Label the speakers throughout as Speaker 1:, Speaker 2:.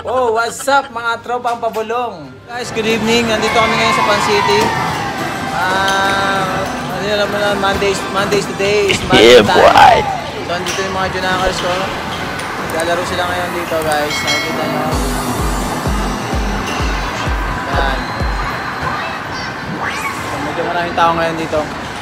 Speaker 1: Oh, what's up mga tropang pabulong? Guys, good evening. Nandito kami ngayon sa Pan City. Ano alam mo na, Mondays today is Monday time. So, nandito yung mga junakers ko. Naglalaro sila ngayon dito, guys. Nakikita nyo. Yan. So, medyo maraming tao ngayon dito.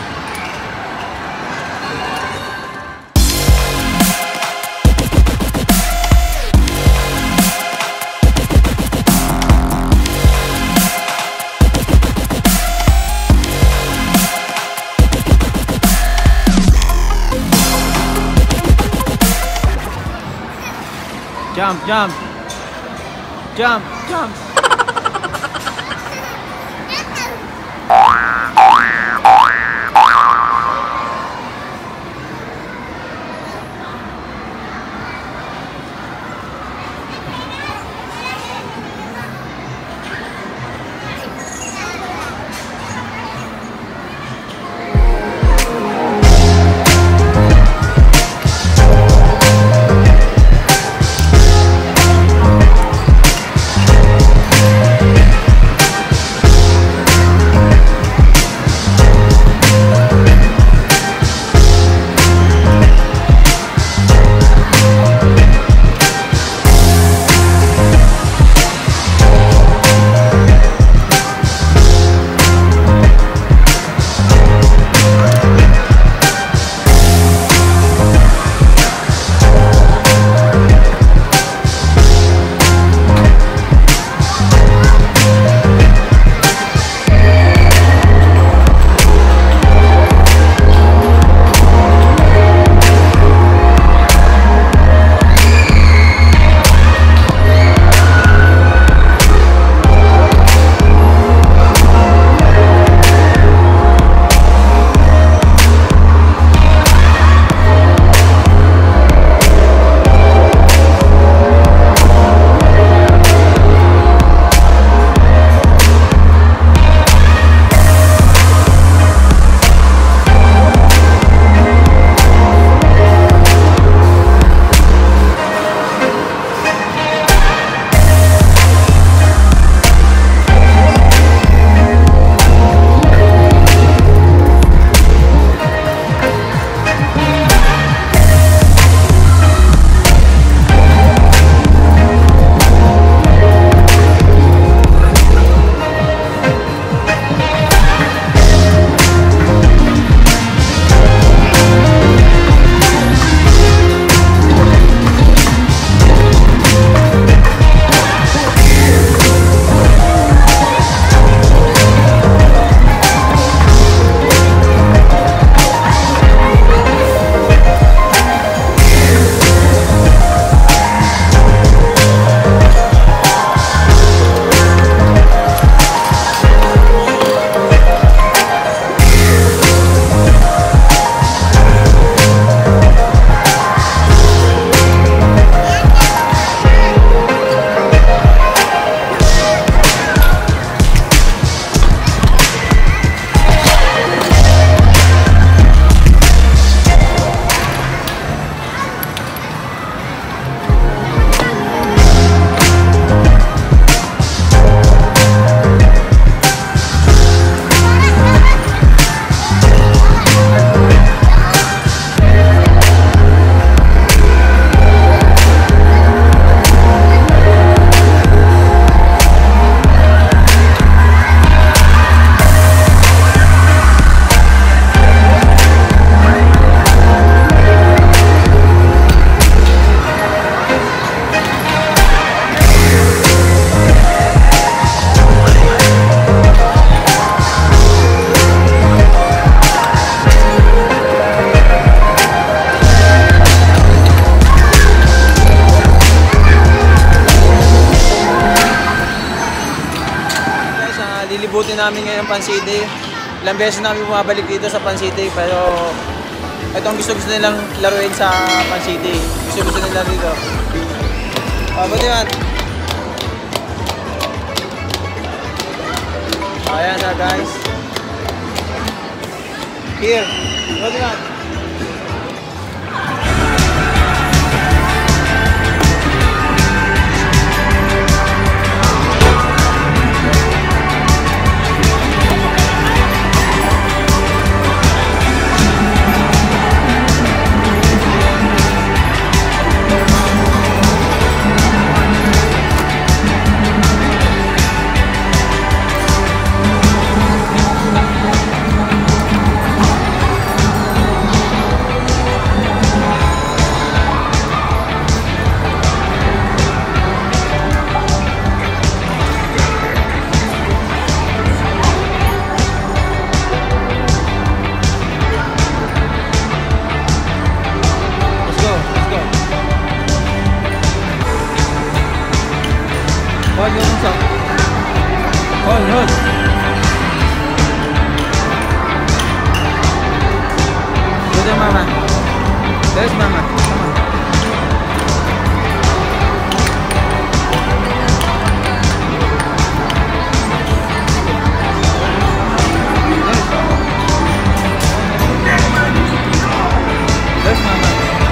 Speaker 1: Jump, jump, jump, jump. Lilibutin namin ngayon Pan City. Ilang beses namin bumabalik dito sa Pan City, pero ito ang gusto nilang laruin sa Pan City. Gusto nila dito. Buti man. Ayan na guys. Here. Buti man. lagi akong sak. Hold, hold. Go there, mama. There's mama. Come on. There's mama.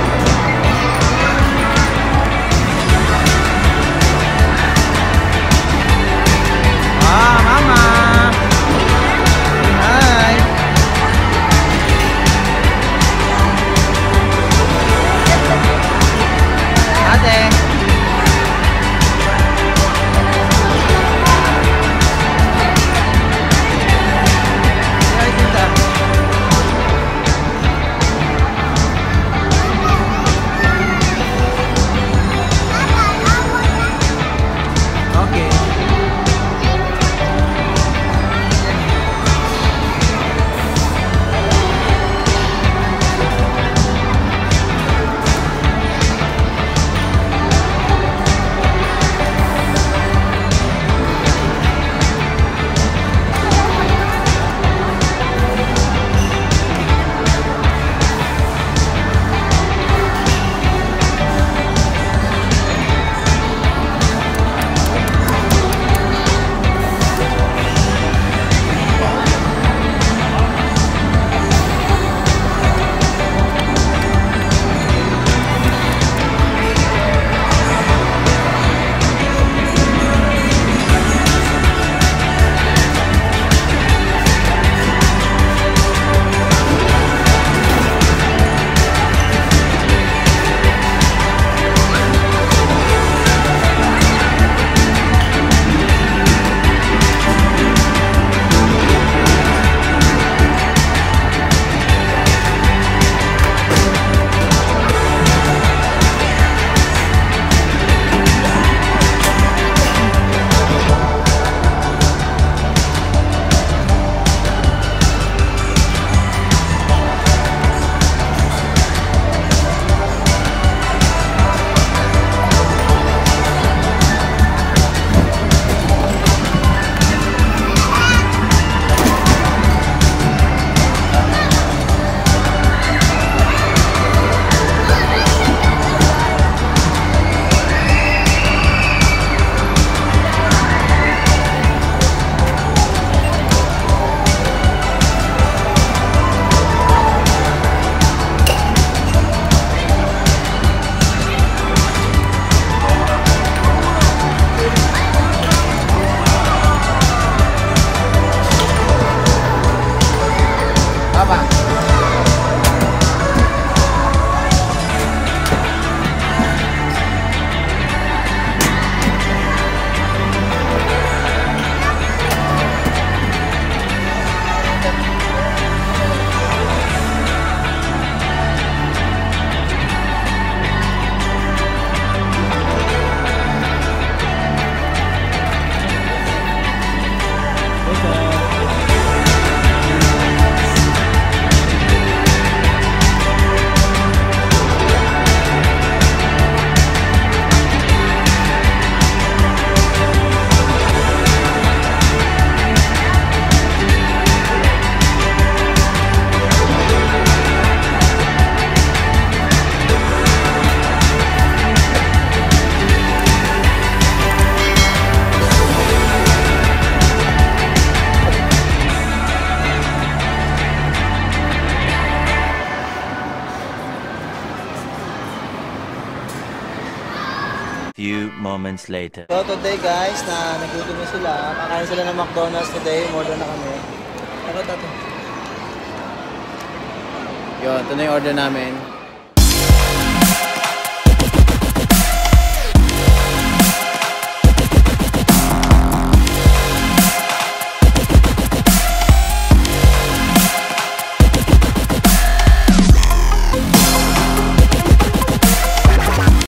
Speaker 2: Few moments later.
Speaker 1: So today guys, na nagutom na sila. Kakain sila ng McDonald's today. Order na kami. Ito. Yun, ito na yung order namin.